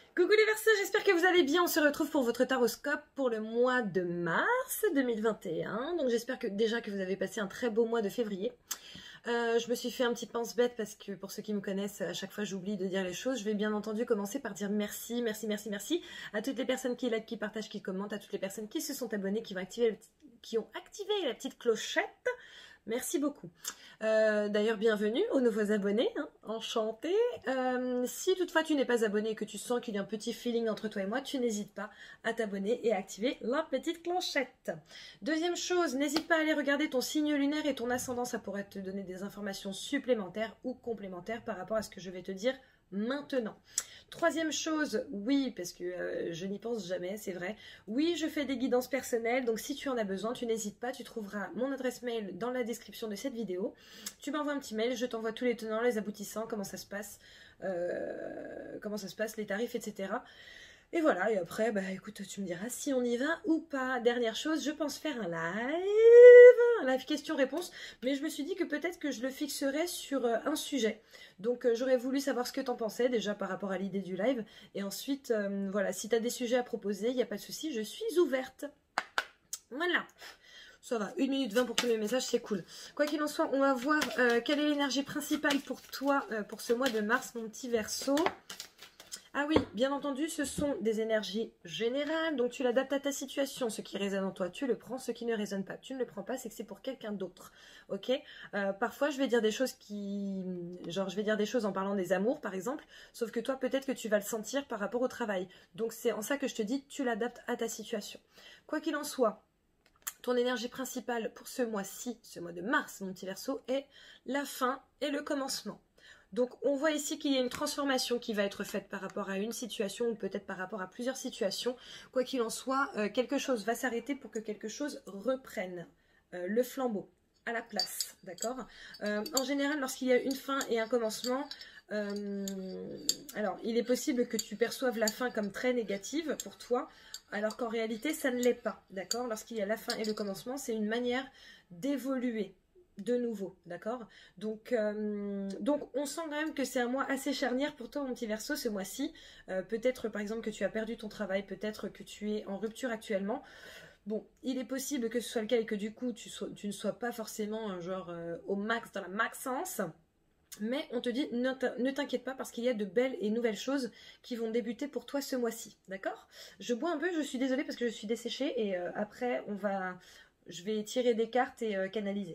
Coucou les Verseaux, j'espère que vous allez bien. On se retrouve pour votre taroscope pour le mois de mars 2021. Donc j'espère que déjà que vous avez passé un très beau mois de février. Je me suis fait un petit pense-bête parce que pour ceux qui me connaissent, à chaque fois j'oublie de dire les choses. Je vais bien entendu commencer par dire merci à toutes les personnes qui like, qui partagent, qui commentent, à toutes les personnes qui se sont abonnées, qui ont activé la petite clochette. Merci beaucoup. D'ailleurs, bienvenue aux nouveaux abonnés, hein, enchanté. Si toutefois tu n'es pas abonné et que tu sens qu'il y a un petit feeling entre toi et moi, tu n'hésites pas à t'abonner et à activer la petite clochette. Deuxième chose, n'hésite pas à aller regarder ton signe lunaire et ton ascendant, ça pourrait te donner des informations supplémentaires ou complémentaires par rapport à ce que je vais te dire maintenant. Troisième chose, oui, parce que je n'y pense jamais, c'est vrai. Oui, je fais des guidances personnelles, donc si tu en as besoin, tu n'hésites pas, tu trouveras mon adresse mail dans la description de cette vidéo. Tu m'envoies un petit mail, je t'envoie tous les tenants, les aboutissants, comment ça se passe, les tarifs, etc. Et voilà, et après, bah écoute, tu me diras si on y va ou pas. Dernière chose, je pense faire un live question-réponse, mais je me suis dit que peut-être que je le fixerais sur un sujet. Donc j'aurais voulu savoir ce que tu en pensais déjà par rapport à l'idée du live. Et ensuite, voilà, si tu as des sujets à proposer, il n'y a pas de souci, je suis ouverte. Voilà. Ça va, 1 minute 20 pour tous les messages, c'est cool. Quoi qu'il en soit, on va voir quelle est l'énergie principale pour toi pour ce mois de mars, mon petit Verseau. Ah oui, bien entendu, ce sont des énergies générales, donc tu l'adaptes à ta situation. Ce qui résonne en toi, tu le prends. Ce qui ne résonne pas, tu ne le prends pas, c'est que c'est pour quelqu'un d'autre. Ok, parfois, je vais dire des choses je vais dire des choses en parlant des amours, par exemple, sauf que toi, peut-être que tu vas le sentir par rapport au travail. Donc, c'est en ça que je te dis, tu l'adaptes à ta situation. Quoi qu'il en soit, ton énergie principale pour ce mois-ci, ce mois de mars, mon petit Verseau, est la fin et le commencement. Donc on voit ici qu'il y a une transformation qui va être faite par rapport à une situation ou peut-être par rapport à plusieurs situations. Quoi qu'il en soit, quelque chose va s'arrêter pour que quelque chose reprenne le flambeau à la place, d'accord. En général, lorsqu'il y a une fin et un commencement, alors il est possible que tu perçoives la fin comme très négative pour toi, alors qu'en réalité ça ne l'est pas, d'accord. Lorsqu'il y a la fin et le commencement, c'est une manière d'évoluer de nouveau, d'accord. Donc on sent quand même que c'est un mois assez charnière pour toi, mon petit Verseau, ce mois-ci. Peut-être par exemple que tu as perdu ton travail, peut-être que tu es en rupture actuellement. Bon, il est possible que ce soit le cas et que du coup tu ne sois pas forcément genre au max, dans la maxence. Mais on te dit, ne t'inquiète pas parce qu'il y a de belles et nouvelles choses qui vont débuter pour toi ce mois-ci, d'accord. Je bois un peu, je suis désolée parce que je suis desséchée et après je vais tirer des cartes et canaliser.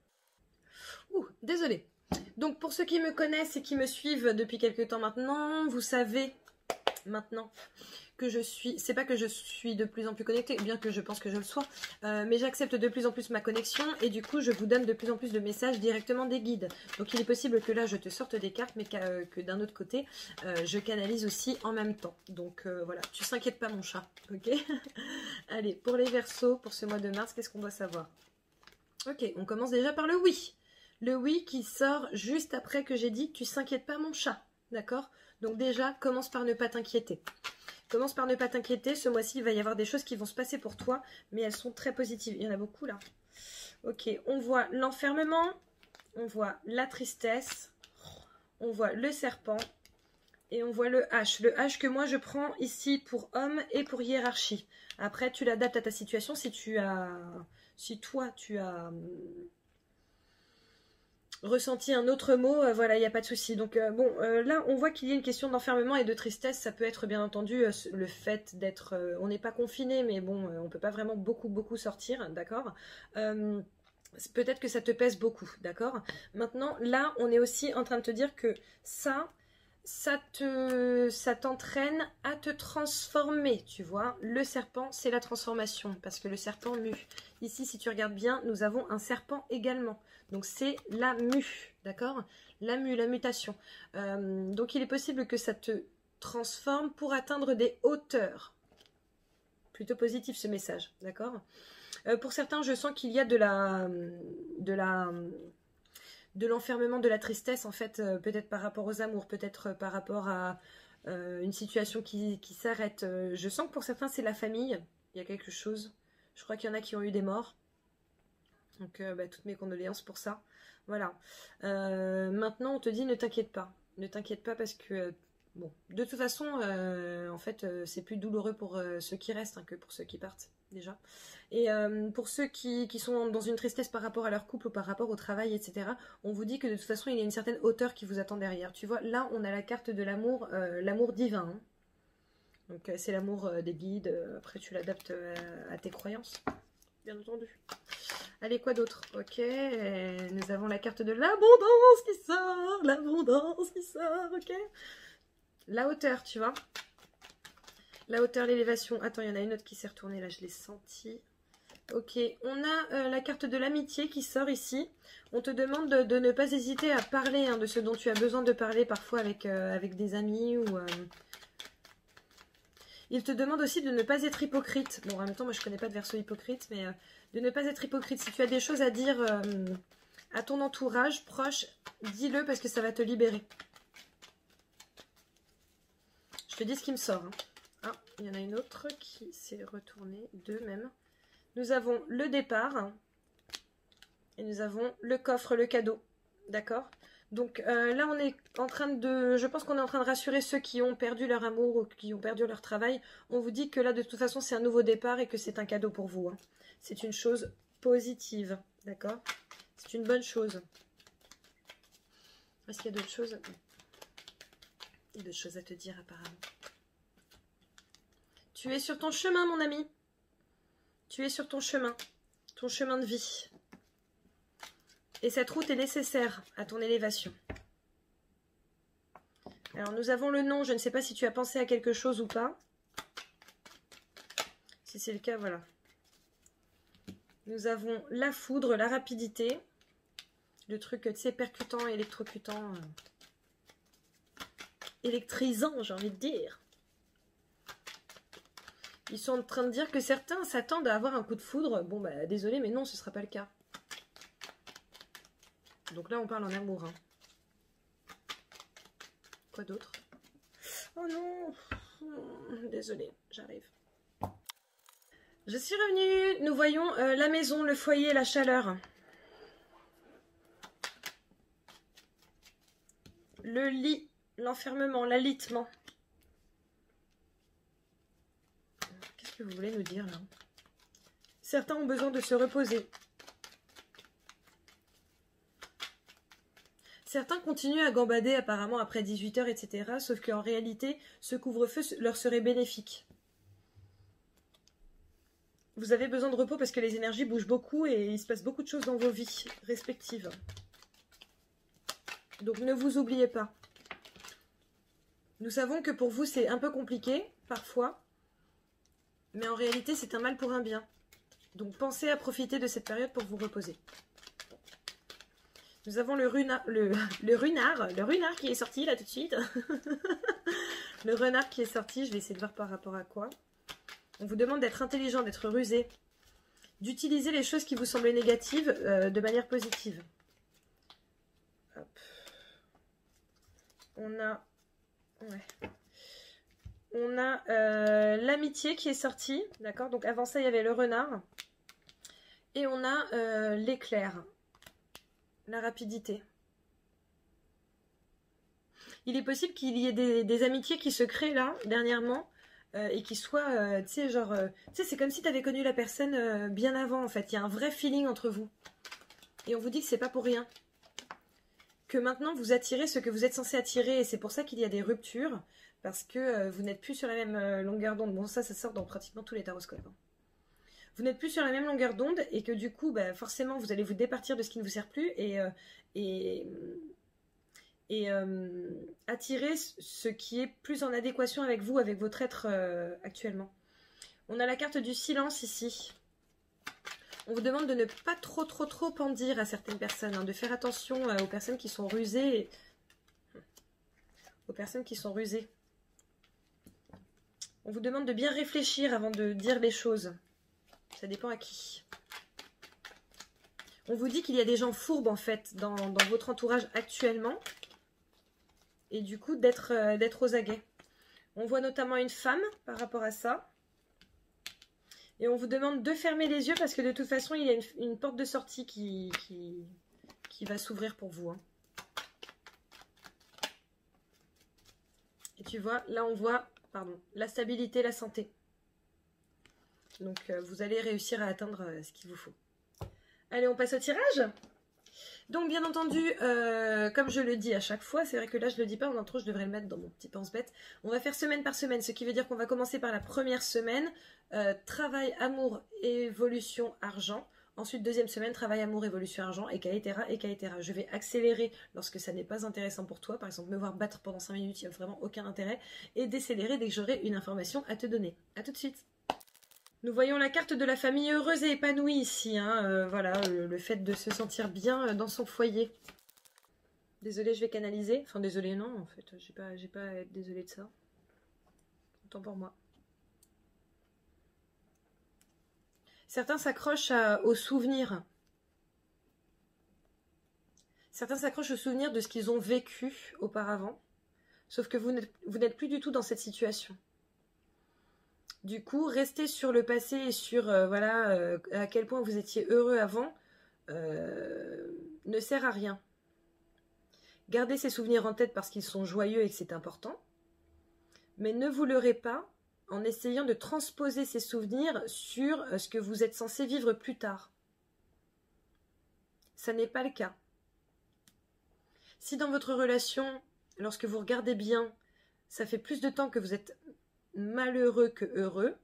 Désolée. Donc pour ceux qui me connaissent et qui me suivent depuis quelques temps maintenant, vous savez maintenant que c'est pas que je suis de plus en plus connectée, bien que je pense que je le sois, mais j'accepte de plus en plus ma connexion et du coup je vous donne de plus en plus de messages directement des guides. Donc il est possible que là je te sorte des cartes, mais que d'un autre côté je canalise aussi en même temps. Donc voilà, tu s'inquiètes pas mon chat, ok. Allez, pour les Verseaux, pour ce mois de mars, qu'est-ce qu'on doit savoir? Ok, on commence déjà par le oui. Le oui qui sort juste après que j'ai dit « tu s'inquiètes pas mon chat ». D'accord? Donc déjà, commence par ne pas t'inquiéter. Commence par ne pas t'inquiéter. Ce mois-ci, il va y avoir des choses qui vont se passer pour toi, mais elles sont très positives. Il y en a beaucoup là. Ok, on voit l'enfermement, on voit la tristesse, on voit le serpent et on voit le H. Le H que moi je prends ici pour homme et pour hiérarchie. Après, tu l'adaptes à ta situation si toi tu as ressenti un autre mot, voilà, il n'y a pas de souci. Donc là, on voit qu'il y a une question d'enfermement et de tristesse. Ça peut être bien entendu le fait d'être... on n'est pas confiné, mais bon, on ne peut pas vraiment beaucoup sortir, d'accord. Peut-être que ça te pèse beaucoup, d'accord. Maintenant, là, on est aussi en train de te dire que ça t'entraîne à te transformer, tu vois. Le serpent, c'est la transformation, parce que le serpent mue. Ici, si tu regardes bien, nous avons un serpent également. Donc, c'est la mue, d'accord? La mue, la mutation. Donc, il est possible que ça te transforme pour atteindre des hauteurs. Plutôt positif, ce message, d'accord? Pour certains, je sens qu'il y a de l'enfermement, de la tristesse, en fait, peut-être par rapport aux amours, peut-être par rapport à une situation qui s'arrête. Je sens que pour certains, c'est la famille. Il y a quelque chose. Je crois qu'il y en a qui ont eu des morts. Donc, toutes mes condoléances pour ça. Voilà. Maintenant, on te dit, ne t'inquiète pas. Ne t'inquiète pas parce que Bon, de toute façon, en fait, c'est plus douloureux pour ceux qui restent hein, que pour ceux qui partent, déjà. Et pour ceux qui sont dans une tristesse par rapport à leur couple ou par rapport au travail, etc., on vous dit que de toute façon, il y a une certaine hauteur qui vous attend derrière. Tu vois, là, on a la carte de l'amour, l'amour divin. Hein. Donc, c'est l'amour des guides. Après, tu l'adaptes à tes croyances, bien entendu. Allez, quoi d'autre? Ok, nous avons la carte de l'abondance qui sort, ok. La hauteur, tu vois. La hauteur, l'élévation. Attends, il y en a une autre qui s'est retournée, là, je l'ai senti. Ok, on a la carte de l'amitié qui sort ici. On te demande de ne pas hésiter à parler hein, de ce dont tu as besoin de parler, parfois avec, avec des amis ou... Il te demande aussi de ne pas être hypocrite. Bon, en même temps, moi, je connais pas de verso hypocrite, mais de ne pas être hypocrite. Si tu as des choses à dire à ton entourage proche, dis-le parce que ça va te libérer. Je te dis ce qui me sort. Hein. Ah, il y en a une autre qui s'est retournée, deux même. Nous avons le départ et nous avons le coffre, le cadeau. D'accord? Donc là, on est en train de... Je pense qu'on est en train de rassurer ceux qui ont perdu leur amour ou qui ont perdu leur travail. On vous dit que là, de toute façon, c'est un nouveau départ et que c'est un cadeau pour vous. Hein. C'est une chose positive. D'accord? C'est une bonne chose. Est-ce qu'il y a d'autres choses? Il y a d'autres choses à te dire apparemment. Tu es sur ton chemin, mon ami. Tu es sur ton chemin de vie. Et cette route est nécessaire à ton élévation. Alors, nous avons le nom. Je ne sais pas si tu as pensé à quelque chose ou pas. Si c'est le cas, voilà. Nous avons la foudre, la rapidité. Le truc, tu sais, percutant, électrocutant. Électrisant, j'ai envie de dire. Ils sont en train de dire que certains s'attendent à avoir un coup de foudre. Bon, bah, désolé, mais non, ce ne sera pas le cas. Donc là, on parle en amour. Hein. Quoi d'autre? Oh non! Désolée, j'arrive. Je suis revenue. Nous voyons la maison, le foyer, la chaleur. Le lit, l'enfermement, l'alitement. Qu'est-ce que vous voulez nous dire là? Certains ont besoin de se reposer. Certains continuent à gambader apparemment après 18 h, etc. Sauf qu'en réalité, ce couvre-feu leur serait bénéfique. Vous avez besoin de repos parce que les énergies bougent beaucoup et il se passe beaucoup de choses dans vos vies respectives. Donc ne vous oubliez pas. Nous savons que pour vous c'est un peu compliqué, parfois. Mais en réalité c'est un mal pour un bien. Donc pensez à profiter de cette période pour vous reposer. Nous avons le runard qui est sorti là tout de suite. Le renard qui est sorti, je vais essayer de voir par rapport à quoi. On vous demande d'être intelligent, d'être rusé, d'utiliser les choses qui vous semblent négatives de manière positive. Hop. On a, ouais. On a l'amitié qui est sortie, d'accord? Donc avant ça, il y avait le renard. Et on a l'éclair, la rapidité. Il est possible qu'il y ait des amitiés qui se créent là, dernièrement, et qui soient, tu sais, genre... tu sais, c'est comme si tu avais connu la personne bien avant, en fait. Il y a un vrai feeling entre vous. Et on vous dit que c'est pas pour rien. Que maintenant, vous attirez ce que vous êtes censé attirer. Et c'est pour ça qu'il y a des ruptures. Parce que vous n'êtes plus sur la même longueur d'onde. Bon, ça sort dans pratiquement tous les taroscopes. Hein. Vous n'êtes plus sur la même longueur d'onde. Et que du coup, bah, forcément, vous allez vous départir de ce qui ne vous sert plus. Et attirer ce qui est plus en adéquation avec vous, avec votre être actuellement. On a la carte du silence ici. On vous demande de ne pas trop en dire à certaines personnes, hein, de faire attention aux personnes qui sont rusées. Aux personnes qui sont rusées. On vous demande de bien réfléchir avant de dire les choses. Ça dépend à qui. On vous dit qu'il y a des gens fourbes en fait dans votre entourage actuellement. Et du coup d'être aux aguets. On voit notamment une femme par rapport à ça. Et on vous demande de fermer les yeux parce que de toute façon, il y a une porte de sortie qui va s'ouvrir pour vous. Hein. Et tu vois, là on voit, pardon, la stabilité, la santé. Donc vous allez réussir à atteindre ce qu'il vous faut. Allez, on passe au tirage. Donc bien entendu, comme je le dis à chaque fois, c'est vrai que là je le dis pas en intro, je devrais le mettre dans mon petit pense-bête. On va faire semaine par semaine, ce qui veut dire qu'on va commencer par la première semaine, travail, amour, évolution, argent. Ensuite, deuxième semaine, travail, amour, évolution, argent, etc. etc. Je vais accélérer lorsque ça n'est pas intéressant pour toi. Par exemple, me voir battre pendant 5 minutes, il n'y a vraiment aucun intérêt. Et décélérer dès que j'aurai une information à te donner. A tout de suite. Nous voyons la carte de la famille heureuse et épanouie ici. Hein. Voilà, le fait de se sentir bien dans son foyer. Désolée, je vais canaliser. Enfin, désolée, non, en fait. J'ai pas à être désolée de ça. Autant pour moi. Certains s'accrochent aux souvenirs. Certains s'accrochent aux souvenirs de ce qu'ils ont vécu auparavant. Sauf que vous n'êtes plus du tout dans cette situation. Du coup, rester sur le passé et sur voilà, à quel point vous étiez heureux avant ne sert à rien. Gardez ces souvenirs en tête parce qu'ils sont joyeux et que c'est important. Mais ne vous leurrez pas en essayant de transposer ces souvenirs sur ce que vous êtes censé vivre plus tard. Ça n'est pas le cas. Si dans votre relation, lorsque vous regardez bien, ça fait plus de temps que vous êtes malheureux que heureux,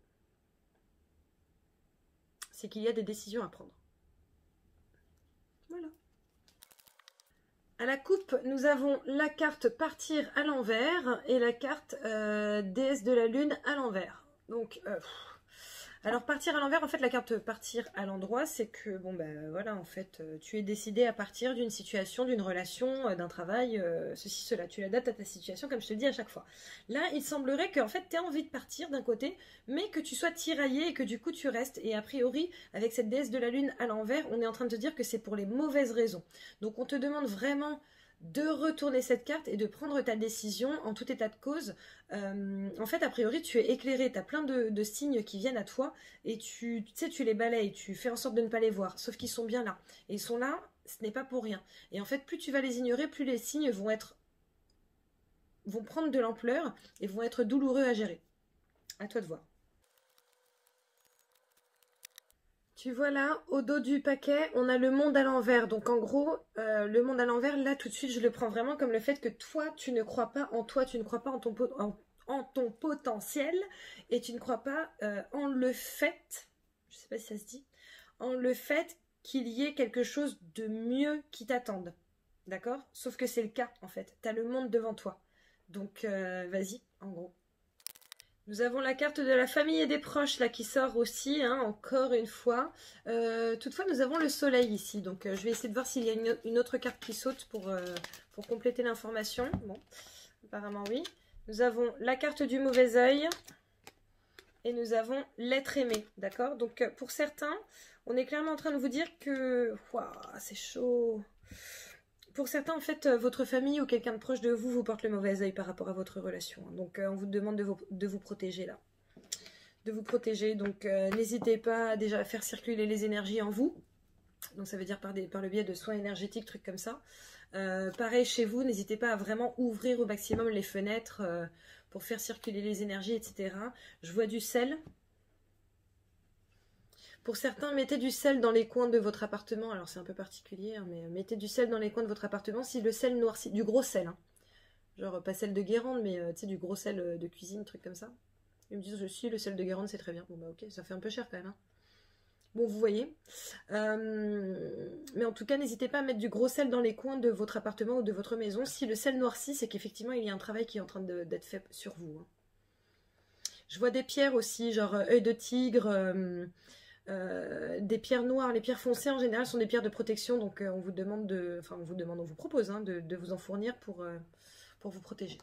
c'est qu'il y a des décisions à prendre. Voilà. À la coupe, nous avons la carte partir à l'envers et la carte déesse de la lune à l'envers. Donc, alors partir à l'envers, en fait, la carte partir à l'endroit, c'est que, bon ben voilà, en fait, tu es décidé à partir d'une situation, d'une relation, d'un travail, ceci, cela. Tu l'adaptes à ta situation, comme je te le dis à chaque fois. Là, il semblerait qu'en fait, tu aies envie de partir d'un côté, mais que tu sois tiraillé et que du coup, tu restes. Et a priori, avec cette déesse de la lune à l'envers, on est en train de te dire que c'est pour les mauvaises raisons. Donc, on te demande vraiment de retourner cette carte et de prendre ta décision en tout état de cause. En fait, a priori, tu es éclairé, tu as plein de signes qui viennent à toi et tu sais, tu les balayes, tu fais en sorte de ne pas les voir, sauf qu'ils sont bien là. Et ils sont là, ce n'est pas pour rien. Et en fait, plus tu vas les ignorer, plus les signes vont prendre de l'ampleur et vont être douloureux à gérer. À toi de voir. Tu vois là, au dos du paquet, on a le monde à l'envers. Donc en gros, le monde à l'envers, là tout de suite, je le prends vraiment comme le fait que toi, tu ne crois pas en toi, tu ne crois pas en ton potentiel et tu ne crois pas en le fait, je ne sais pas si ça se dit, en le fait qu'il y ait quelque chose de mieux qui t'attende. D'accord? Sauf que c'est le cas en fait. Tu as le monde devant toi. Donc vas-y, en gros. Nous avons la carte de la famille et des proches là qui sort aussi, hein, encore une fois. Toutefois, nous avons le soleil ici. Donc, je vais essayer de voir s'il y a une autre carte qui saute pour compléter l'information. Bon, apparemment oui. Nous avons la carte du mauvais œil et nous avons l'être aimé. D'accord? Donc, pour certains, on est clairement en train de vous dire que... Waouh, c'est chaud. Pour certains, en fait, votre famille ou quelqu'un de proche de vous vous porte le mauvais œil par rapport à votre relation. Donc, on vous demande de vous protéger là. De vous protéger. Donc, n'hésitez pas déjà à faire circuler les énergies en vous. Donc, ça veut dire par le biais de soins énergétiques, trucs comme ça. Pareil chez vous, n'hésitez pas à vraiment ouvrir au maximum les fenêtres pour faire circuler les énergies, etc. Je vois du sel. Pour certains, mettez du sel dans les coins de votre appartement. Alors, c'est un peu particulier, hein, mais mettez du sel dans les coins de votre appartement. Si le sel noircit, du gros sel, hein. Genre pas sel de Guérande, mais tu sais, du gros sel de cuisine, truc comme ça. Ils me disent, si, le sel de Guérande, c'est très bien. Bon, bah ok, ça fait un peu cher quand même. Hein. Bon, vous voyez. Mais en tout cas, n'hésitez pas à mettre du gros sel dans les coins de votre appartement ou de votre maison. Si le sel noircit, c'est qu'effectivement, il y a un travail qui est en train d'être fait sur vous. Hein. Je vois des pierres aussi, genre œil de tigre... des pierres noires, les pierres foncées en général sont des pierres de protection, donc on vous demande on vous propose hein, de vous en fournir pour vous protéger.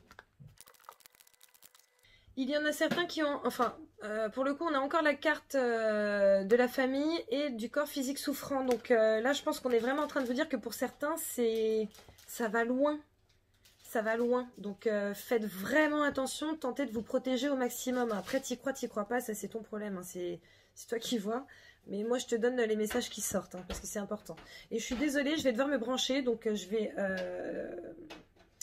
Il y en a certains qui ont, pour le coup on a encore la carte de la famille et du corps physique souffrant, donc là je pense qu'on est vraiment en train de vous dire que pour certains ça va loin. Ça va loin, donc faites vraiment attention, tentez de vous protéger au maximum. Après t'y crois pas, ça c'est ton problème, hein. C'est toi qui vois, mais moi je te donne les messages qui sortent, hein, parce que c'est important. Et je suis désolée, je vais devoir me brancher, donc je vais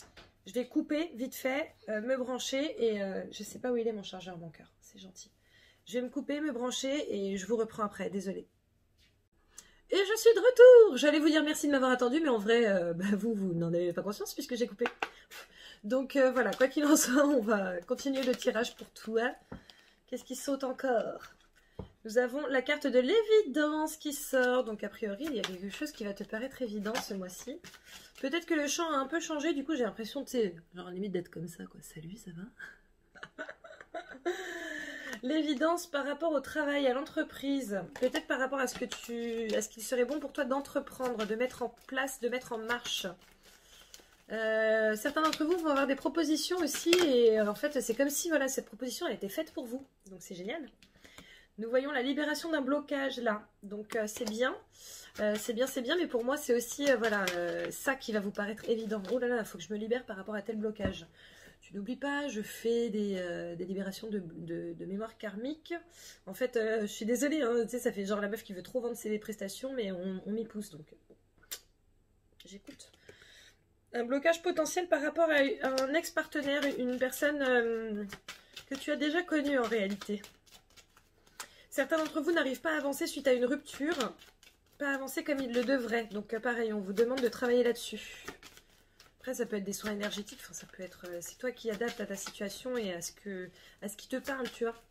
Je vais couper vite fait, me brancher et je sais pas où il est mon chargeur, mon cœur. C'est gentil. Je vais me couper, me brancher et je vous reprends après. Désolée. Et je suis de retour. J'allais vous dire merci de m'avoir attendu, mais en vrai, vous n'en avez pas conscience puisque j'ai coupé. Donc voilà, quoi qu'il en soit, on va continuer le tirage pour toi. Qu'est-ce qui saute encore? Nous avons la carte de l'évidence qui sort. Donc a priori, il y a quelque chose qui va te paraître évident ce mois-ci. Peut-être que le chant a un peu changé, du coup j'ai l'impression, tu sais, genre limite d'être comme ça, quoi. Salut, ça va? L'évidence par rapport au travail, à l'entreprise, peut-être par rapport à ce qu'il serait bon pour toi d'entreprendre, de mettre en place, de mettre en marche. Certains d'entre vous vont avoir des propositions aussi et en fait c'est comme si voilà, cette proposition elle était faite pour vous, donc c'est génial. Nous voyons la libération d'un blocage là, donc c'est bien, c'est bien, mais pour moi c'est aussi voilà, ça qui va vous paraître évident. Oh là là, il faut que je me libère par rapport à tel blocage. Tu n'oublies pas, je fais des libérations de mémoire karmique. En fait, je suis désolée, hein, tu sais, ça fait genre la meuf qui veut trop vendre ses prestations, mais on m'y pousse, donc j'écoute. Un blocage potentiel par rapport à un ex-partenaire, une personne que tu as déjà connue en réalité. Certains d'entre vous n'arrivent pas à avancer suite à une rupture, pas avancer comme ils le devraient. Donc pareil, on vous demande de travailler là-dessus. Après, ça peut être des soins énergétiques, enfin, ça peut être... c'est toi qui adaptes à ta situation et à ce qui te parle, tu vois.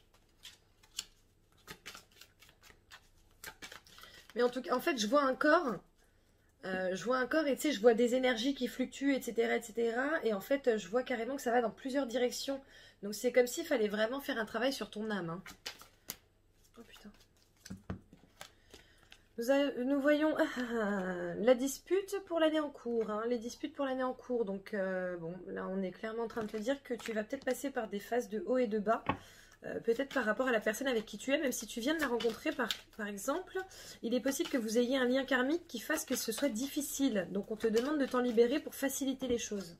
Mais en tout cas, en fait, je vois un corps et tu sais, je vois des énergies qui fluctuent, etc., etc. Et en fait, je vois carrément que ça va dans plusieurs directions. Donc c'est comme s'il fallait vraiment faire un travail sur ton âme. Hein. Oh putain. Nous voyons la dispute pour l'année en cours. Hein, les disputes pour l'année en cours. Donc bon, là on est clairement en train de te dire que tu vas peut-être passer par des phases de haut et de bas. Peut-être par rapport à la personne avec qui tu es, même si tu viens de la rencontrer par exemple, il est possible que vous ayez un lien karmique qui fasse que ce soit difficile. Donc on te demande de t'en libérer pour faciliter les choses.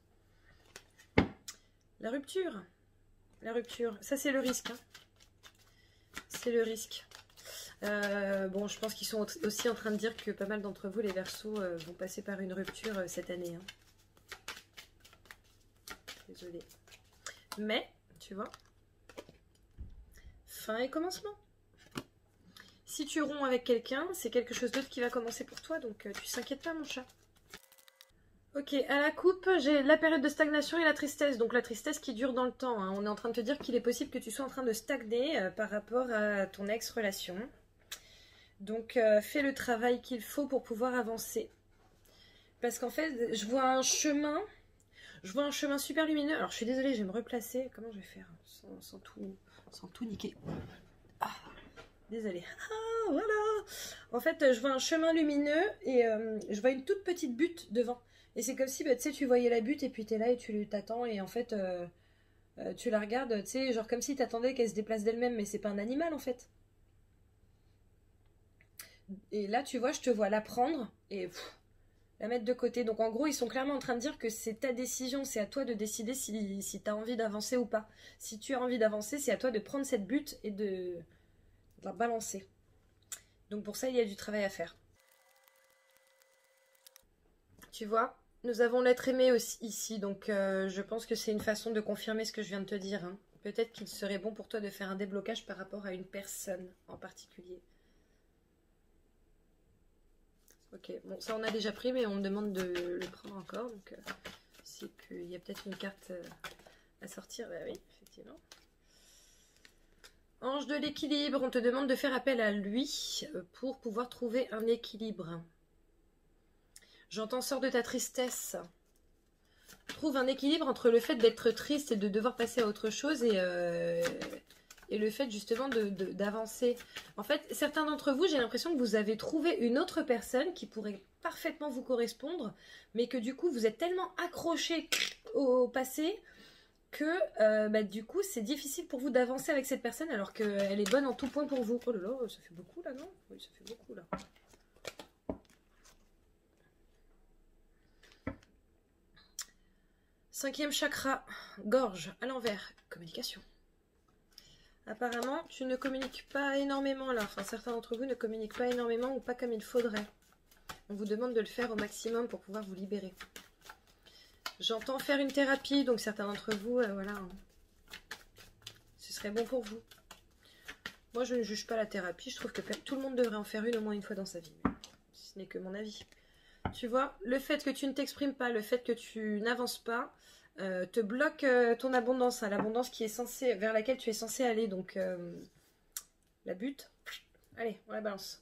La rupture. La rupture, ça c'est le risque. Hein. C'est le risque. Bon, je pense qu'ils sont aussi en train de dire que pas mal d'entre vous, les Verseaux, vont passer par une rupture cette année. Hein. Désolée. Mais, tu vois... Fin et commencement. Si tu romps avec quelqu'un, c'est quelque chose d'autre qui va commencer pour toi, donc tu s'inquiètes pas mon chat. Ok, à la coupe, j'ai la période de stagnation et la tristesse, donc la tristesse qui dure dans le temps. Hein. On est en train de te dire qu'il est possible que tu sois en train de stagner par rapport à ton ex-relation. Donc fais le travail qu'il faut pour pouvoir avancer. Parce qu'en fait, je vois un chemin super lumineux. Alors je suis désolée, je vais me replacer. Comment je vais faire sans tout niquer. Ah, désolée. Ah, voilà. En fait, je vois un chemin lumineux et je vois une toute petite butte devant. Et c'est comme si, bah, tu sais, tu voyais la butte et puis tu es là et tu t'attends. Et en fait, tu la regardes, tu sais, genre comme si tu attendais qu'elle se déplace d'elle-même. Mais c'est pas un animal, en fait. Et là, tu vois, je te vois la prendre et la mettre de côté. Donc en gros, ils sont clairement en train de dire que c'est ta décision, c'est à toi de décider si tu as envie d'avancer ou pas. Si tu as envie d'avancer, c'est à toi de prendre cette butte et de la balancer. Donc pour ça, il y a du travail à faire. Tu vois, nous avons l'être aimé aussi ici, donc je pense que c'est une façon de confirmer ce que je viens de te dire. Hein. Peut-être qu'il serait bon pour toi de faire un déblocage par rapport à une personne en particulier. Ok, bon ça on a déjà pris mais on me demande de le prendre encore, donc c'est qu'il y a peut-être une carte à sortir, bah oui, effectivement. Ange de l'équilibre, on te demande de faire appel à lui pour pouvoir trouver un équilibre. J'entends sors de ta tristesse. Trouve un équilibre entre le fait d'être triste et de devoir passer à autre chose et le fait justement d'avancer. En fait, certains d'entre vous, j'ai l'impression que vous avez trouvé une autre personne qui pourrait parfaitement vous correspondre, mais que du coup, vous êtes tellement accroché au passé que bah, du coup, c'est difficile pour vous d'avancer avec cette personne alors qu'elle est bonne en tout point pour vous. Oh là là, ça fait beaucoup là, non? Oui, ça fait beaucoup là. Cinquième chakra, gorge, à l'envers, communication. Apparemment, tu ne communiques pas énormément là. Enfin, certains d'entre vous ne communiquent pas énormément ou pas comme il faudrait. On vous demande de le faire au maximum pour pouvoir vous libérer. J'entends faire une thérapie, donc certains d'entre vous, voilà, hein, ce serait bon pour vous. Moi, je ne juge pas la thérapie, je trouve que tout le monde devrait en faire une au moins une fois dans sa vie. Mais ce n'est que mon avis. Tu vois, le fait que tu ne t'exprimes pas, le fait que tu n'avances pas, te bloque ton abondance, hein, l'abondance qui est censée, vers laquelle tu es censé aller. Donc, la butte, allez, on la balance.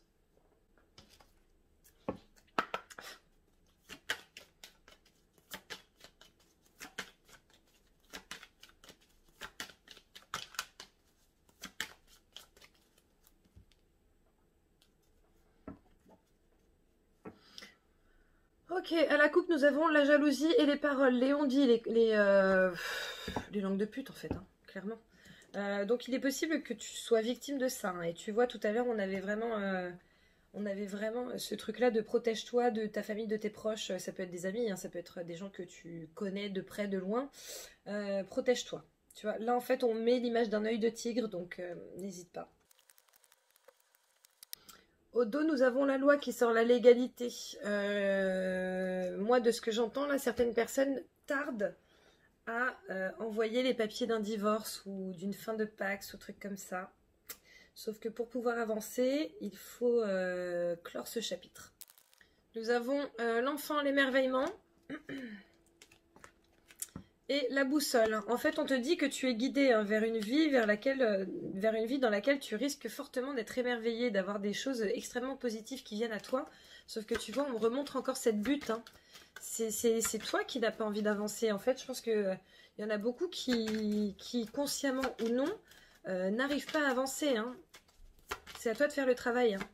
Ok, à la coupe, nous avons la jalousie et les paroles. Léon dit les langues de pute, en fait, hein, clairement. Donc, il est possible que tu sois victime de ça. Hein, et tu vois, tout à l'heure, on avait vraiment ce truc-là de protège-toi de ta famille, de tes proches. Ça peut être des amis, hein, ça peut être des gens que tu connais de près, de loin. Protège-toi. Tu vois, là, en fait, on met l'image d'un œil de tigre, donc n'hésite pas. Au dos, nous avons la loi qui sort la légalité. Moi, de ce que j'entends, là, certaines personnes tardent à envoyer les papiers d'un divorce ou d'une fin de Pacs ou trucs comme ça. Sauf que pour pouvoir avancer, il faut clore ce chapitre. Nous avons l'enfant, l'émerveillement et la boussole. En fait, on te dit que tu es guidé hein, vers une vie dans laquelle tu risques fortement d'être émerveillé, d'avoir des choses extrêmement positives qui viennent à toi. Sauf que tu vois, on me remontre encore cette butte. Hein. C'est toi qui n'as pas envie d'avancer. En fait, je pense qu'il y en a beaucoup qui consciemment ou non, n'arrivent pas à avancer. Hein. C'est à toi de faire le travail. Hein.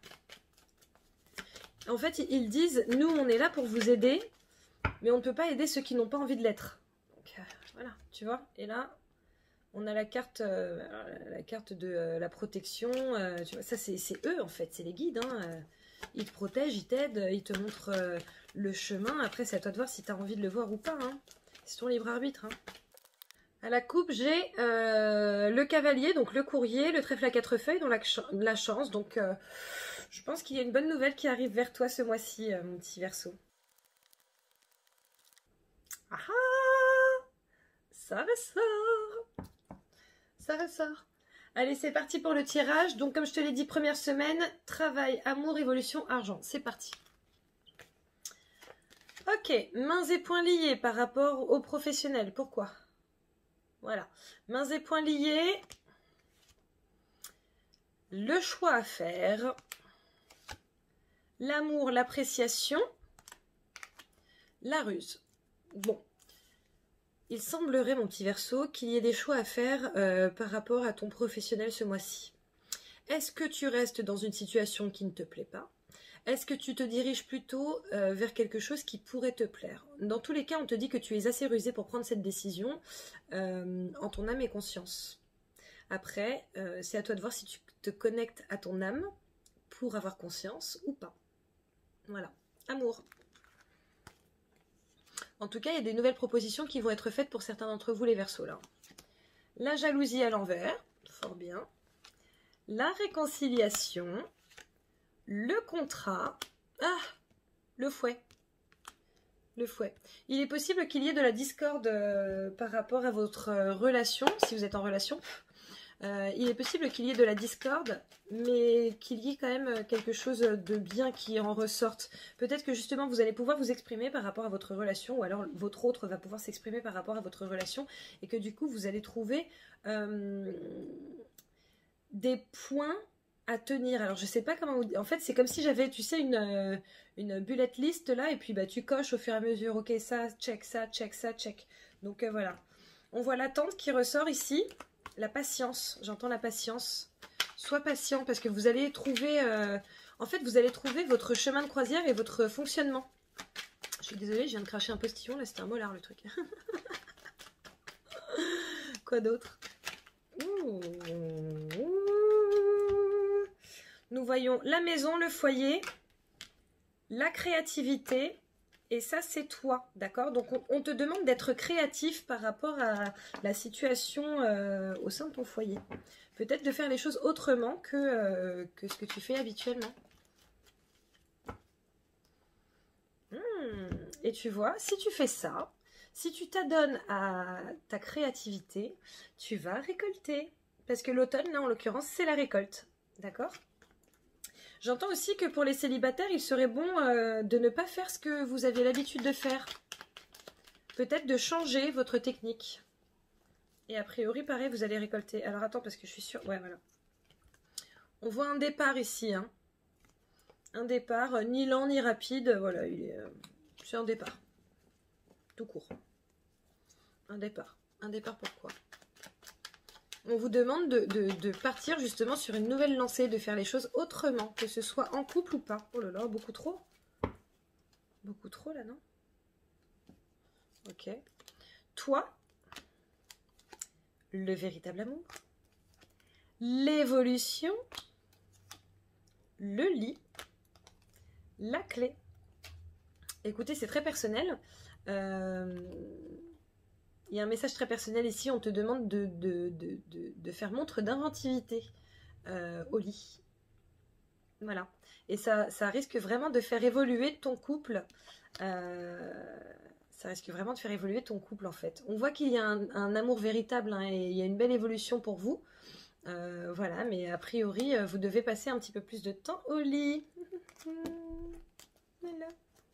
En fait, ils disent, nous, on est là pour vous aider, mais on ne peut pas aider ceux qui n'ont pas envie de l'être. Voilà, tu vois. Et là, on a la carte de la protection. Tu vois, ça, c'est eux, en fait. C'est les guides. Hein. Ils te protègent, ils t'aident, ils te montrent le chemin. Après, c'est à toi de voir si tu as envie de le voir ou pas. Hein. C'est ton libre arbitre. Hein. À la coupe, j'ai le cavalier, donc le courrier, le trèfle à 4 feuilles, donc la chance. Donc, je pense qu'il y a une bonne nouvelle qui arrive vers toi ce mois-ci, mon petit Verseau. Ah ah! Ça ressort. Ça ressort. Allez, c'est parti pour le tirage. Donc, comme je te l'ai dit, première semaine, travail, amour, évolution, argent. C'est parti. Ok, mains et poings liés par rapport aux professionnels. Pourquoi? Voilà. Mains et poings liés. Le choix à faire. L'amour, l'appréciation. La ruse. Bon. Il semblerait, mon petit Verseau, qu'il y ait des choix à faire par rapport à ton professionnel ce mois-ci. Est-ce que tu restes dans une situation qui ne te plaît pas? Est-ce que tu te diriges plutôt vers quelque chose qui pourrait te plaire? Dans tous les cas, on te dit que tu es assez rusé pour prendre cette décision en ton âme et conscience. Après, c'est à toi de voir si tu te connectes à ton âme pour avoir conscience ou pas. Voilà. Amour. En tout cas, il y a des nouvelles propositions qui vont être faites pour certains d'entre vous, les Verseaux, là. La jalousie à l'envers, fort bien. La réconciliation. Le contrat. Ah, le fouet. Le fouet. Il est possible qu'il y ait de la discorde par rapport à votre relation, si vous êtes en relation. Il est possible qu'il y ait de la discorde, mais qu'il y ait quand même quelque chose de bien qui en ressorte. Peut-être que justement vous allez pouvoir vous exprimer par rapport à votre relation, ou alors votre autre va pouvoir s'exprimer par rapport à votre relation, et que du coup vous allez trouver des points à tenir. Alors je sais pas comment vous... En fait c'est comme si j'avais, tu sais, une bullet list là, et puis bah tu coches au fur et à mesure, ok, ça, check, ça, check, ça, check. Donc voilà. On voit l'attente qui ressort ici. La patience, j'entends la patience. Sois patient parce que vous allez trouver... en fait, vous allez trouver votre chemin de croisière et votre fonctionnement. Je suis désolée, je viens de cracher un postillon. Là, c'était un molar, le truc. Quoi d'autre? Nous voyons la maison, le foyer, la créativité... Et ça, c'est toi, d'accord? Donc, on te demande d'être créatif par rapport à la situation au sein de ton foyer. Peut-être de faire les choses autrement que ce que tu fais habituellement. Et tu vois, si tu fais ça, Si tu t'adonnes à ta créativité, tu vas récolter. Parce que l'automne, là, en l'occurrence, c'est la récolte. D'accord? J'entends aussi que pour les célibataires, il serait bon de ne pas faire ce que vous avez l'habitude de faire. Peut-être de changer votre technique. Et a priori, pareil, vous allez récolter. Alors attends, parce que je suis sûre... Ouais, voilà. On voit un départ ici. Hein. Un départ, ni lent ni rapide. Voilà, c'est un départ. Tout court. Un départ. Un départ pourquoi? On vous demande de partir justement sur une nouvelle lancée, de faire les choses autrement, que ce soit en couple ou pas. Oh là là, beaucoup trop. Beaucoup trop là, non? Ok. Toi, le véritable amour, l'évolution, le lit, la clé. Écoutez, c'est très personnel. Il y a un message très personnel ici. On te demande de faire montre d'inventivité au lit. Voilà. Et ça risque vraiment de faire évoluer ton couple. Ça risque vraiment de faire évoluer ton couple en fait. On voit qu'il y a un amour véritable hein, et il y a une belle évolution pour vous. Voilà, mais a priori, vous devez passer un petit peu plus de temps au lit. Voilà.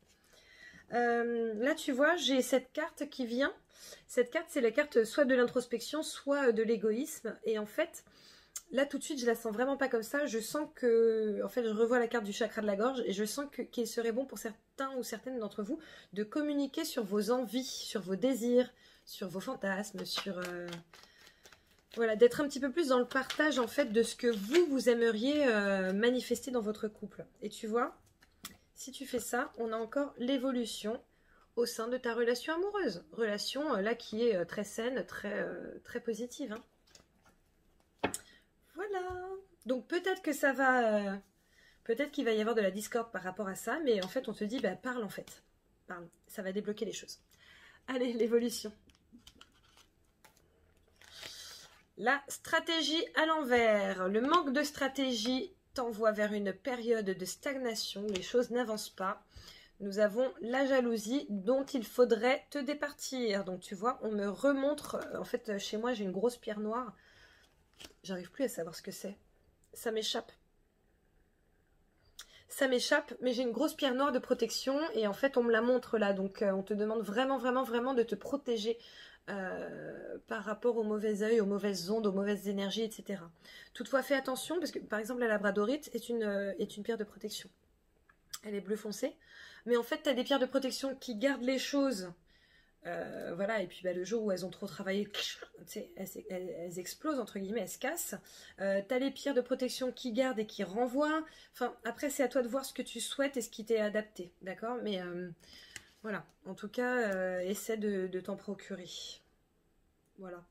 Là, tu vois, j'ai cette carte qui vient. Cette carte, c'est la carte soit de l'introspection, soit de l'égoïsme. Et en fait, là, tout de suite, je la sens vraiment pas comme ça. Je sens que... En fait, je revois la carte du chakra de la gorge et je sens qu'il serait bon pour certains ou certaines d'entre vous de communiquer sur vos envies, sur vos désirs, sur vos fantasmes, sur... Voilà, d'être un petit peu plus dans le partage, en fait, de ce que vous aimeriez manifester dans votre couple. Et tu vois, si tu fais ça, on a encore l'évolution au sein de ta relation amoureuse. Relation, là, qui est très saine, très positive. Hein. Voilà. Donc, peut-être que ça va... peut-être qu'il va y avoir de la discorde par rapport à ça, mais en fait, on te dit, bah, parle, en fait. Parle. Ça va débloquer les choses. Allez, l'évolution. La stratégie à l'envers. Le manque de stratégie t'envoie vers une période de stagnation. Les choses n'avancent pas. Nous avons la jalousie dont il faudrait te départir. Donc tu vois, on me remontre. En fait, chez moi, j'ai une grosse pierre noire. J'arrive plus à savoir ce que c'est. Ça m'échappe. Ça m'échappe, mais j'ai une grosse pierre noire de protection. Et en fait, on me la montre là. Donc on te demande vraiment, vraiment, vraiment de te protéger. Par rapport au mauvais œil, aux mauvaises ondes, aux mauvaises énergies, etc. Toutefois, fais attention parce que, par exemple, la labradorite est une pierre de protection. Elle est bleu foncé. Mais en fait, tu as des pierres de protection qui gardent les choses. Voilà, et puis bah, le jour où elles ont trop travaillé, elles explosent, entre guillemets, elles se cassent. Tu as les pierres de protection qui gardent et qui renvoient. Enfin, après, c'est à toi de voir ce que tu souhaites et ce qui t'est adapté. D'accord? Mais... voilà, en tout cas, essaie de t'en procurer. Voilà.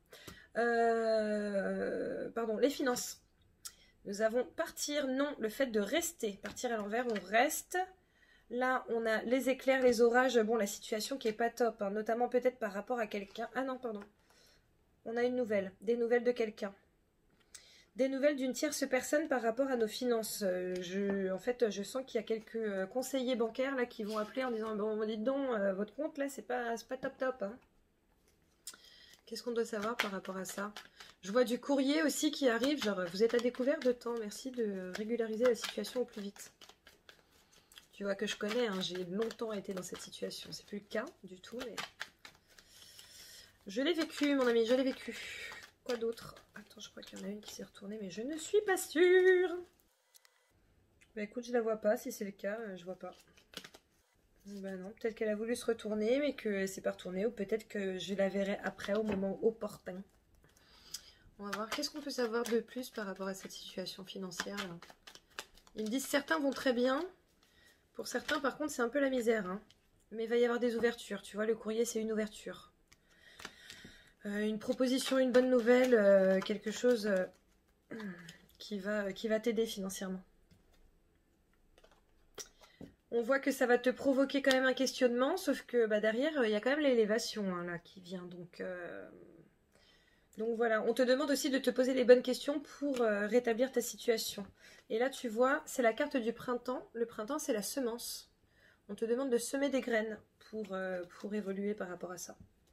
Pardon, les finances. Nous avons partir, non, le fait de rester. Partir à l'envers, on reste. Là, on a les éclairs, les orages. Bon, la situation qui est pas top, hein, notamment peut-être par rapport à quelqu'un. Ah non, pardon. On a une nouvelle, des nouvelles de quelqu'un. Des nouvelles d'une tierce personne par rapport à nos finances. En fait, je sens qu'il y a quelques conseillers bancaires là qui vont appeler en disant bon, dites donc, votre compte là, c'est pas top top. Hein. Qu'est-ce qu'on doit savoir par rapport à ça? Je vois du courrier aussi qui arrive. Genre, vous êtes à découvert de temps. Merci de régulariser la situation au plus vite. Tu vois que je connais. Hein, j'ai longtemps été dans cette situation. C'est plus le cas du tout, mais je l'ai vécu, mon ami. Je l'ai vécu. Quoi d'autre? Attends, je crois qu'il y en a une qui s'est retournée, mais je ne suis pas sûre. Bah écoute, je la vois pas. Si c'est le cas, je vois pas. Bah non, peut-être qu'elle a voulu se retourner, mais qu'elle s'est pas retournée. Ou peut-être que je la verrai après, au moment opportun. On va voir. Qu'est-ce qu'on peut savoir de plus par rapport à cette situation financière là? Ils me disent certains vont très bien. Pour certains, par contre, c'est un peu la misère. Hein. Mais il va y avoir des ouvertures. Tu vois, le courrier, c'est une ouverture. Une proposition, une bonne nouvelle, quelque chose qui va t'aider financièrement. On voit que ça va te provoquer quand même un questionnement, sauf que bah, derrière, il y a quand même l'élévation hein, là qui vient. Donc voilà, on te demande aussi de te poser les bonnes questions pour rétablir ta situation. Et là, tu vois, c'est la carte du printemps. Le printemps, c'est la semence. On te demande de semer des graines pour évoluer par rapport à ça.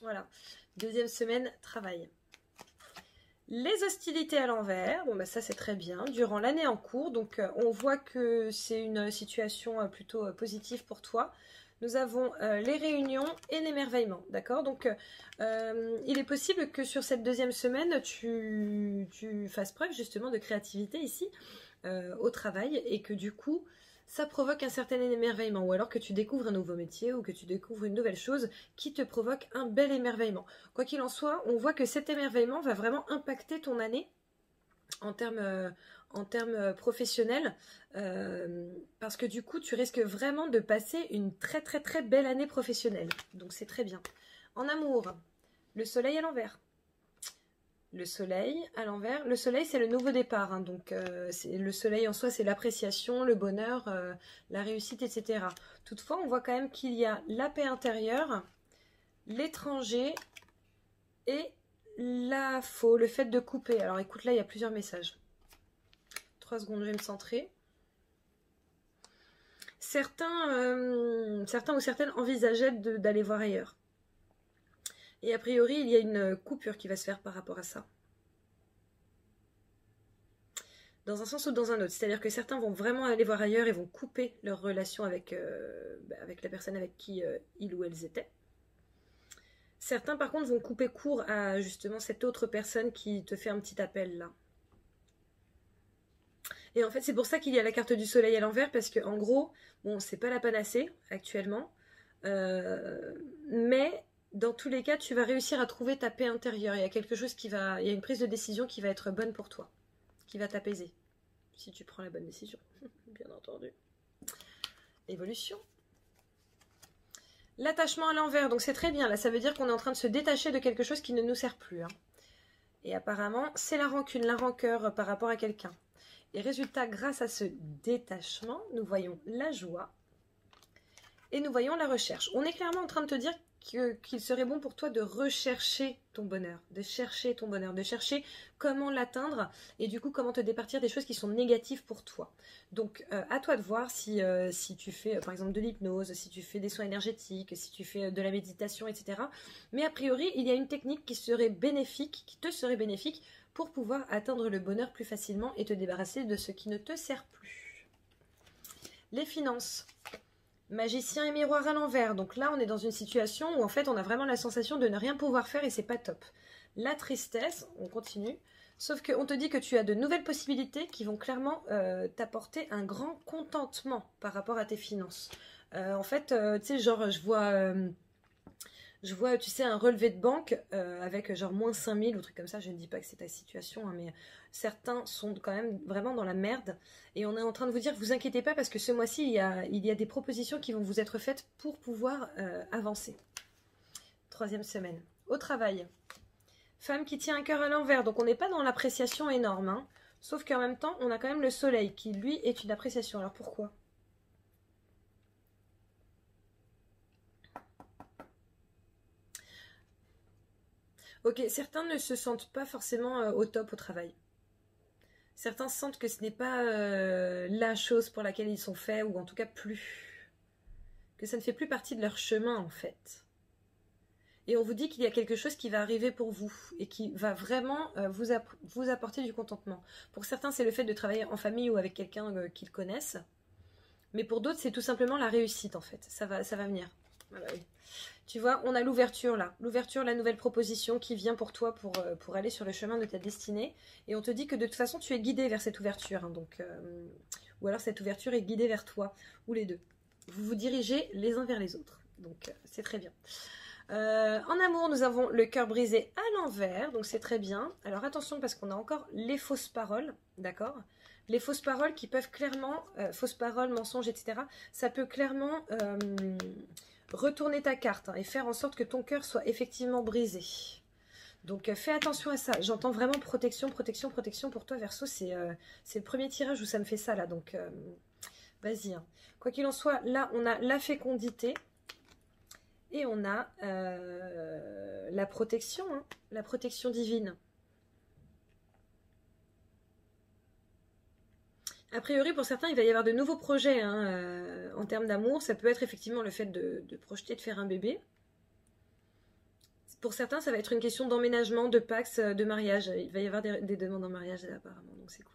Voilà. Deuxième semaine, travail. Les hostilités à l'envers, bon bah ça c'est très bien, durant l'année en cours, donc on voit que c'est une situation plutôt positive pour toi. Nous avons les réunions et l'émerveillement, d'accord? Donc il est possible que sur cette deuxième semaine, tu fasses preuve justement de créativité ici au travail et que du coup, ça provoque un certain émerveillement, ou alors que tu découvres un nouveau métier ou que tu découvres une nouvelle chose qui te provoque un bel émerveillement. Quoi qu'il en soit, on voit que cet émerveillement va vraiment impacter ton année en termes professionnels, parce que du coup, tu risques vraiment de passer une très très très belle année professionnelle. Donc c'est très bien. En amour, le soleil à l'envers. Le soleil à l'envers. Le soleil, c'est le nouveau départ. Hein, donc, le soleil en soi, c'est l'appréciation, le bonheur, la réussite, etc. Toutefois, on voit quand même qu'il y a la paix intérieure, l'étranger et la faux, le fait de couper. Alors, écoute, là, il y a plusieurs messages. 3 secondes, je vais me centrer. Certains ou certaines envisageaient d'aller voir ailleurs. Et a priori, il y a une coupure qui va se faire par rapport à ça. Dans un sens ou dans un autre. C'est-à-dire que certains vont vraiment aller voir ailleurs et vont couper leur relation avec la personne avec qui ils ou elles étaient. Certains, par contre, vont couper court à justement cette autre personne qui te fait un petit appel là. Et en fait, c'est pour ça qu'il y a la carte du soleil à l'envers, parce que en gros, bon, c'est pas la panacée actuellement, mais dans tous les cas, tu vas réussir à trouver ta paix intérieure. Il y a quelque chose il y a une prise de décision qui va être bonne pour toi, qui va t'apaiser, si tu prends la bonne décision, bien entendu. Évolution. L'attachement à l'envers, donc c'est très bien. Là, ça veut dire qu'on est en train de se détacher de quelque chose qui ne nous sert plus. Hein. Et apparemment, c'est la rancune, la rancœur par rapport à quelqu'un. Et résultat, grâce à ce détachement, nous voyons la joie et nous voyons la recherche. On est clairement en train de te dire qu'il serait bon pour toi de rechercher ton bonheur, de chercher ton bonheur, de chercher comment l'atteindre et du coup comment te départir des choses qui sont négatives pour toi. Donc à toi de voir si tu fais par exemple de l'hypnose, si tu fais des soins énergétiques, si tu fais de la méditation, etc. Mais a priori, il y a une technique qui serait bénéfique, qui te serait bénéfique pour pouvoir atteindre le bonheur plus facilement et te débarrasser de ce qui ne te sert plus. Les finances. Magicien et miroir à l'envers. Donc là, on est dans une situation où en fait, on a vraiment la sensation de ne rien pouvoir faire et c'est pas top. La tristesse, on continue. Sauf qu'on te dit que tu as de nouvelles possibilités qui vont clairement t'apporter un grand contentement par rapport à tes finances. En fait, tu sais, genre, je vois, tu sais, un relevé de banque avec genre moins 5000 ou truc comme ça. Je ne dis pas que c'est ta situation, hein, mais certains sont quand même vraiment dans la merde. Et on est en train de vous dire, vous inquiétez pas parce que ce mois-ci, il y a des propositions qui vont vous être faites pour pouvoir avancer. 3e semaine. Au travail. Femme qui tient un cœur à l'envers. Donc on n'est pas dans l'appréciation énorme. Hein, sauf qu'en même temps, on a quand même le soleil qui, lui, est une appréciation. Alors pourquoi ? Ok, certains ne se sentent pas forcément au top au travail. Certains sentent que ce n'est pas la chose pour laquelle ils sont faits, ou en tout cas plus. Que ça ne fait plus partie de leur chemin en fait. Et on vous dit qu'il y a quelque chose qui va arriver pour vous et qui va vraiment vous apporter du contentement. Pour certains, c'est le fait de travailler en famille ou avec quelqu'un qu'ils connaissent. Mais pour d'autres, c'est tout simplement la réussite en fait. Ça va venir. Ah bah oui. Tu vois, on a l'ouverture là. L'ouverture, la nouvelle proposition qui vient pour toi pour aller sur le chemin de ta destinée. Et on te dit que de toute façon, tu es guidé vers cette ouverture. Hein, donc, ou alors cette ouverture est guidée vers toi. Ou les deux. Vous vous dirigez les uns vers les autres. Donc, c'est très bien. En amour, nous avons le cœur brisé à l'envers. Donc, c'est très bien. Alors, attention parce qu'on a encore les fausses paroles. D'accord ? Les fausses paroles qui peuvent clairement... fausses paroles, mensonges, etc. Ça peut clairement... retourner ta carte hein, et faire en sorte que ton cœur soit effectivement brisé. Donc fais attention à ça. J'entends vraiment protection, protection, protection pour toi, Verseau. C'est le premier tirage où ça me fait ça là. Donc vas-y. Hein. Quoi qu'il en soit, là on a la fécondité et on a la protection, hein, la protection divine. A priori, pour certains, il va y avoir de nouveaux projets hein, en termes d'amour. Ça peut être effectivement le fait de projeter de faire un bébé. Pour certains, ça va être une question d'emménagement, de Pax, de mariage. Il va y avoir des demandes en mariage apparemment, donc c'est cool.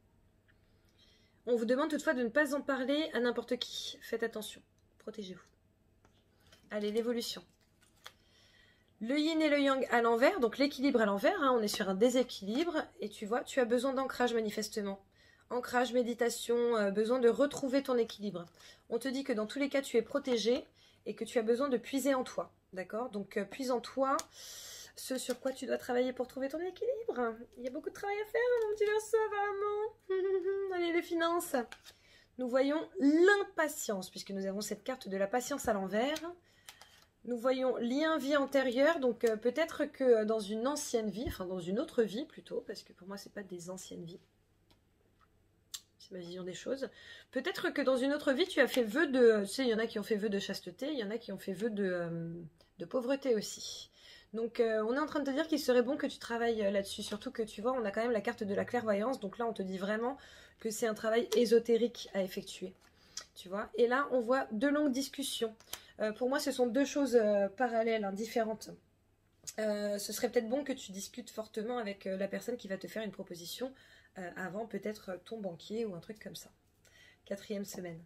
On vous demande toutefois de ne pas en parler à n'importe qui. Faites attention, protégez-vous. Allez, l'évolution. Le yin et le yang à l'envers, donc l'équilibre à l'envers, hein, on est sur un déséquilibre, et tu vois, tu as besoin d'ancrage manifestement. Ancrage, méditation, besoin de retrouver ton équilibre. On te dit que dans tous les cas, tu es protégé et que tu as besoin de puiser en toi, d'accord? Donc, puise en toi ce sur quoi tu dois travailler pour trouver ton équilibre. Il y a beaucoup de travail à faire, mon petit verso, apparemment. Allez, les finances. Nous voyons l'impatience, puisque nous avons cette carte de la patience à l'envers. Nous voyons lien vie antérieure, donc peut-être que dans une ancienne vie, enfin dans une autre vie plutôt, parce que pour moi, c'est pas des anciennes vies. C'est ma vision des choses. Peut-être que dans une autre vie, tu as fait vœu de... Tu sais, il y en a qui ont fait vœu de chasteté, il y en a qui ont fait vœu de pauvreté aussi. Donc, on est en train de te dire qu'il serait bon que tu travailles là-dessus. Surtout que, tu vois, on a quand même la carte de la clairvoyance. Donc là, on te dit vraiment que c'est un travail ésotérique à effectuer. Tu vois. Et là, on voit deux longues discussions. Pour moi, ce sont deux choses parallèles, hein, différentes. Ce serait peut-être bon que tu discutes fortement avec la personne qui va te faire une proposition avant peut-être ton banquier ou un truc comme ça. 4e semaine.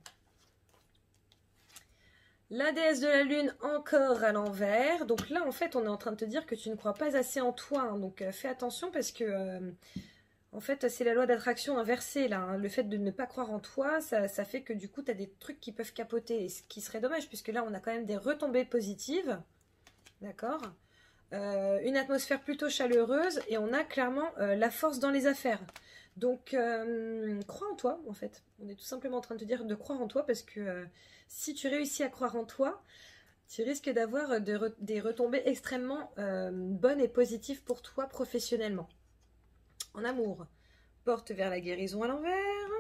La déesse de la lune encore à l'envers. Donc là, en fait, on est en train de te dire que tu ne crois pas assez en toi. Hein. Donc fais attention parce que, en fait, c'est la loi d'attraction inversée. Là, hein. Le fait de ne pas croire en toi, ça fait que du coup, tu as des trucs qui peuvent capoter. Et ce qui serait dommage puisque là, on a quand même des retombées positives. D'accord, une atmosphère plutôt chaleureuse et on a clairement la force dans les affaires. Donc, crois en toi, en fait. On est tout simplement en train de te dire de croire en toi parce que si tu réussis à croire en toi, tu risques d'avoir des retombées extrêmement bonnes et positives pour toi professionnellement. En amour, porte vers la guérison à l'envers.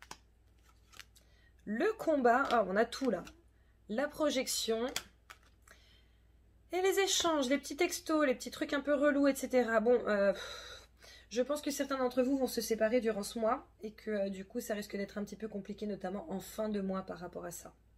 Le combat, ah, on a tout là. La projection. Et les échanges, les petits textos, les petits trucs un peu relous, etc. Bon, je pense que certains d'entre vous vont se séparer durant ce mois et que du coup, ça risque d'être un petit peu compliqué, notamment en fin de mois par rapport à ça. D'accord ?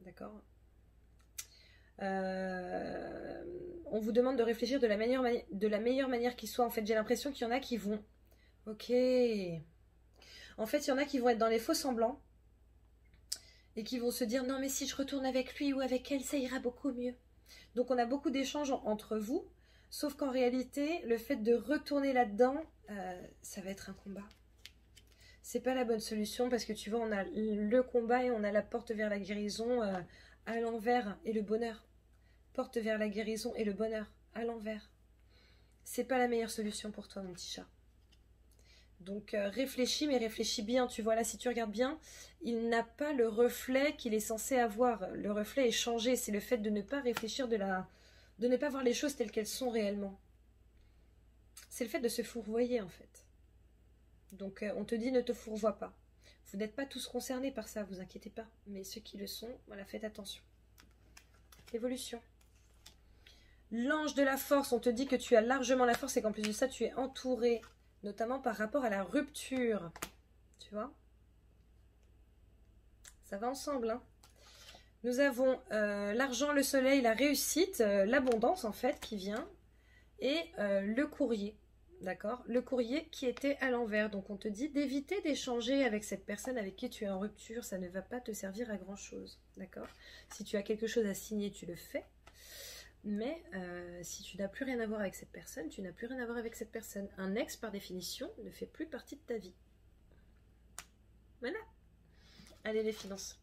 On vous demande de réfléchir de la meilleure manière qui soit. En fait, j'ai l'impression qu'il y en a qui vont... Ok. En fait, il y en a qui vont être dans les faux semblants et qui vont se dire « Non, mais si je retourne avec lui ou avec elle, ça ira beaucoup mieux. » Donc, on a beaucoup d'échanges entre vous, sauf qu'en réalité, le fait de retourner là-dedans, ça va être un combat. C'est pas la bonne solution parce que tu vois, on a le combat et on a la porte vers la guérison à l'envers et le bonheur. Porte vers la guérison et le bonheur à l'envers. C'est pas la meilleure solution pour toi, mon petit chat. Donc réfléchis, mais réfléchis bien. Tu vois là, si tu regardes bien, il n'a pas le reflet qu'il est censé avoir. Le reflet est changé. C'est le fait de ne pas réfléchir, de ne pas voir les choses telles qu'elles sont réellement. C'est le fait de se fourvoyer en fait. Donc on te dit ne te fourvoie pas. Vous n'êtes pas tous concernés par ça, vous inquiétez pas. Mais ceux qui le sont, voilà, faites attention. Évolution. L'ange de la force, on te dit que tu as largement la force et qu'en plus de ça, tu es entouré, notamment par rapport à la rupture. Tu vois? Ça va ensemble, hein. Nous avons l'argent, le soleil, la réussite, l'abondance en fait qui vient et le courrier. D'accord? Le courrier qui était à l'envers. Donc on te dit d'éviter d'échanger avec cette personne avec qui tu es en rupture. Ça ne va pas te servir à grand chose. D'accord? Si tu as quelque chose à signer, tu le fais. Mais si tu n'as plus rien à voir avec cette personne, tu n'as plus rien à voir avec cette personne. Un ex, par définition, ne fait plus partie de ta vie. Voilà. Allez, les finances.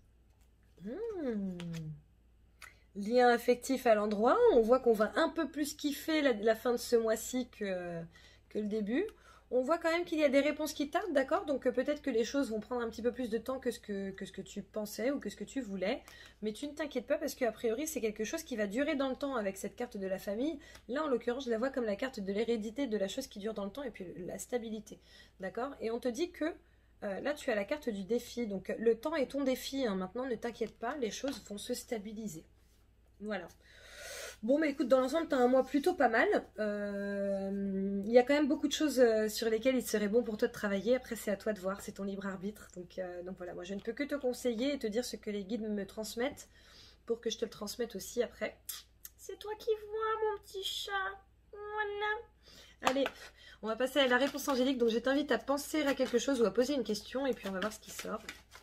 Lien affectif à l'endroit. On voit qu'on va un peu plus kiffer la fin de ce mois-ci que le début. On voit quand même qu'il y a des réponses qui tardent, d'accord? Donc peut-être que les choses vont prendre un petit peu plus de temps que ce que tu pensais ou que ce que tu voulais. Mais tu ne t'inquiètes pas parce qu'a priori, c'est quelque chose qui va durer dans le temps avec cette carte de la famille. Là, en l'occurrence, je la vois comme la carte de l'hérédité, de la chose qui dure dans le temps et puis la stabilité. D'accord? Et on te dit que là, tu as la carte du défi. Donc le temps est ton défi. Hein. Maintenant, ne t'inquiète pas, les choses vont se stabiliser. Voilà. Bon, mais écoute, dans l'ensemble, tu as un mois plutôt pas mal. Il y a quand même beaucoup de choses sur lesquelles il serait bon pour toi de travailler. Après, c'est à toi de voir, c'est ton libre arbitre. Donc voilà, moi, je ne peux que te conseiller et te dire ce que les guides me transmettent pour que je te le transmette aussi après. C'est toi qui vois, mon petit chat. Voilà. Allez, on va passer à la réponse angélique. Donc je t'invite à penser à quelque chose ou à poser une question et puis on va voir ce qui sort.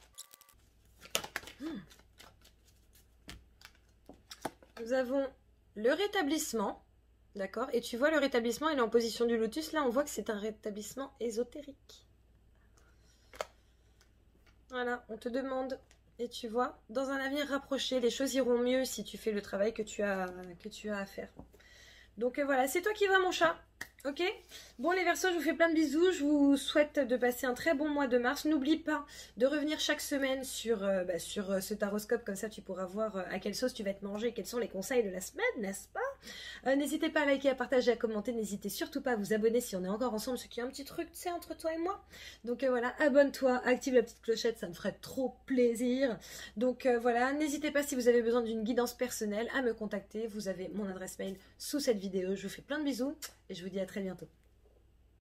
Nous avons le rétablissement. D'accord? Et tu vois, le rétablissement, il est en position du lotus. Là, on voit que c'est un rétablissement ésotérique. Voilà, on te demande. Et tu vois, dans un avenir rapproché, les choses iront mieux si tu fais le travail que tu as à faire. Donc voilà, c'est toi qui vas, mon chat. Ok? Bon, les Verseaux, je vous fais plein de bisous. Je vous souhaite de passer un très bon mois de mars. N'oublie pas de revenir chaque semaine sur ce taroscope. Comme ça, tu pourras voir à quelle sauce tu vas te manger, quels sont les conseils de la semaine, n'est-ce pas? N'hésitez pas à liker, à partager, à commenter. N'hésitez surtout pas à vous abonner si on est encore ensemble, ce qui est un petit truc, tu sais, entre toi et moi. Donc voilà, abonne-toi, active la petite clochette, ça me ferait trop plaisir. Donc voilà, n'hésitez pas si vous avez besoin d'une guidance personnelle à me contacter. Vous avez mon adresse mail sous cette vidéo. Je vous fais plein de bisous et je vous dis à très bientôt.